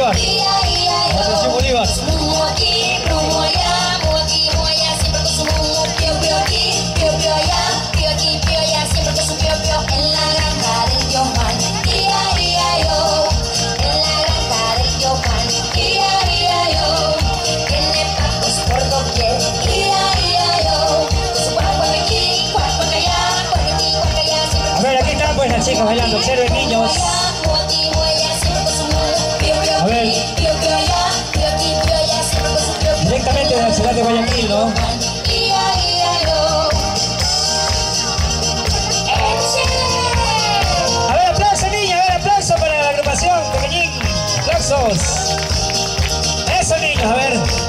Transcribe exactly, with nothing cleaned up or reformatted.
Bolívar. Asociación Bolívar. A ver, aquí están pues las chicas bailando, observen niños. A ver, directamente de la ciudad de Guayaquil, ¿no? A ver, aplauso niños, a ver, aplauso para la agrupación, pequeñín, aplausos. Eso niños, a ver.